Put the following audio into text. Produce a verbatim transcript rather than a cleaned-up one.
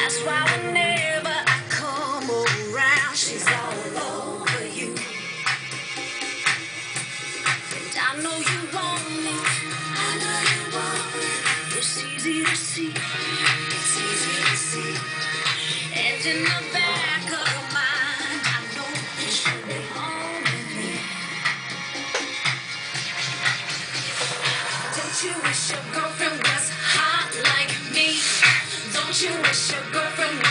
That's why whenever I come around, she's all over you. And I know you want it. I know you want it. It's easy to see. It's easy to see. And in the back of your mind, I know you should be home with me. Don't you wish your girlfriend was hot like me? Don't you wish your girlfriend